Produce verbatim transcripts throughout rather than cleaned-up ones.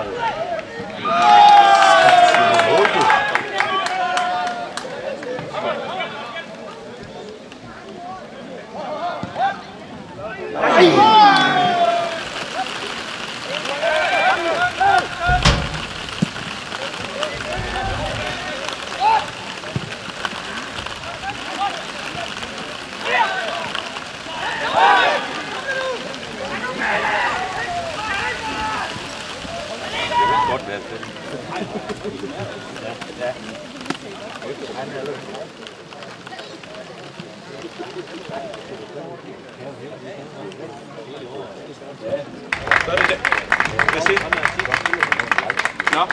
Så er det det. Lad os se. Nå.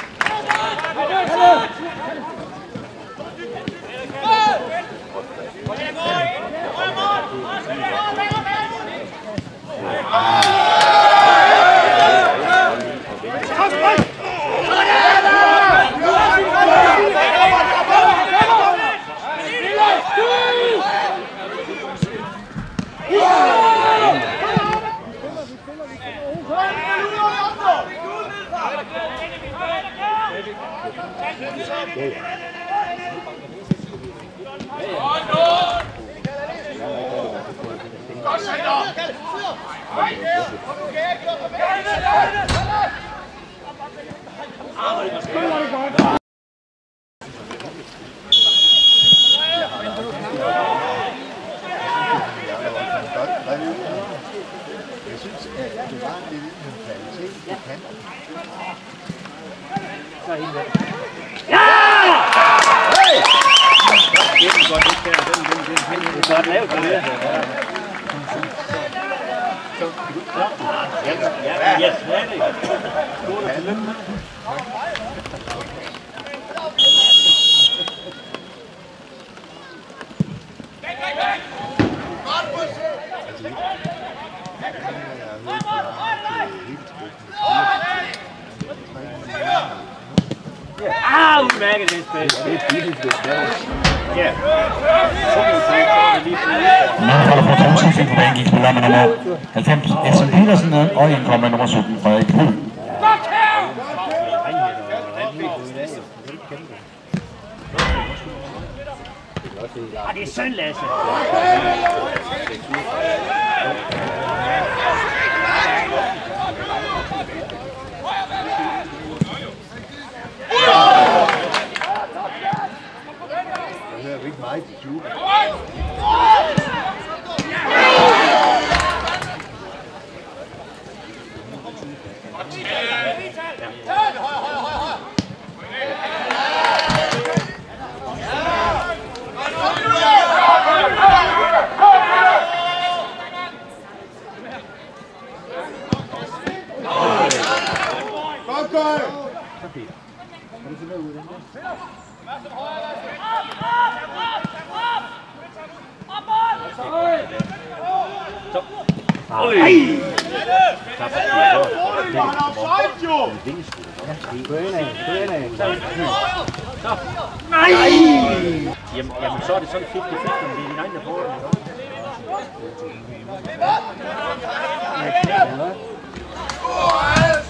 Jeg synes, at det var en lille mentalitet i kanten. Så er en der. Ja! Hey! Det er godt, det kan. Det er godt lavet, det her. Ja, ja, slet ikke. Skål og tillykke. Ah, udmærket det spil. Det er billigt det spil. Ja. Middelfart på to tusind på banen gik spiller med nummer halvfems, Edson Petersen, og indkommer med nummer sytten, Frederik Holdet. Ah, det er synd, Lasse. Jeg hører ikke meget til jubel. Jamen, så er det sådan halvtreds halvtreds, om det er din egen, der får den.